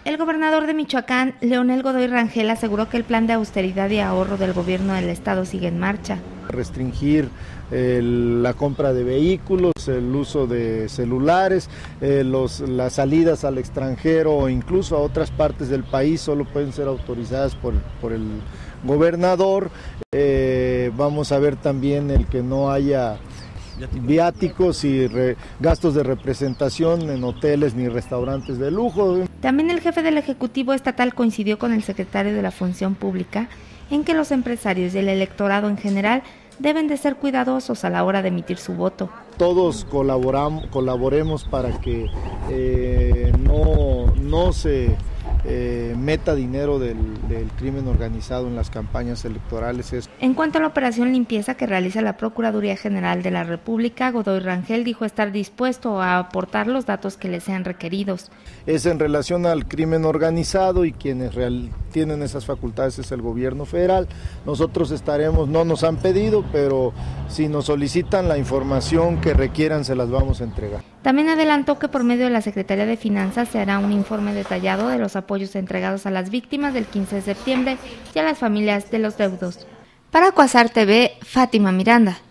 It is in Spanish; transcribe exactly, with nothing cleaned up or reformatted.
El gobernador de Michoacán, Leonel Godoy Rangel, aseguró que el plan de austeridad y ahorro del gobierno del estado sigue en marcha. Restringir el, la compra de vehículos, el uso de celulares, eh, los, las salidas al extranjero o incluso a otras partes del país solo pueden ser autorizadas por, por el gobernador. Eh, vamos a ver también el que no haya viáticos y re, gastos de representación en hoteles ni restaurantes de lujo. También el jefe del Ejecutivo Estatal coincidió con el secretario de la Función Pública en que los empresarios y el electorado en general deben de ser cuidadosos a la hora de emitir su voto. Todos colaboramos, colaboremos para que eh, no, no se eh, meta dinero del, del crimen organizado en las campañas electorales. En cuanto a la operación limpieza que realiza la Procuraduría General de la República, Godoy Rangel dijo estar dispuesto a aportar los datos que le sean requeridos. Es en relación al crimen organizado y quienes real, tienen esas facultades es el gobierno federal. Nosotros estaremos, no nos han pedido, pero si nos solicitan la información que requieran se las vamos a entregar. También adelantó que por medio de la Secretaría de Finanzas se hará un informe detallado de los apoyos entregados a las víctimas del quince de septiembre y a las familias de los deudos. Para Cuasar T V, Fátima Miranda.